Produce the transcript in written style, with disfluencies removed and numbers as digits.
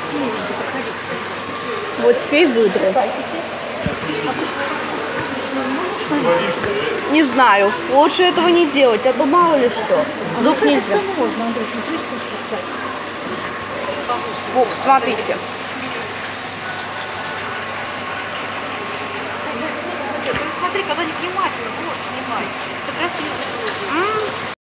Вот теперь выдру. Не знаю. Лучше этого не делать, а то мало ли что. Вдруг нельзя. Можно, Андрюш, на приступке стать. Вот, смотрите. Смотри, когда не внимательно, вот, снимай. Фотографируй.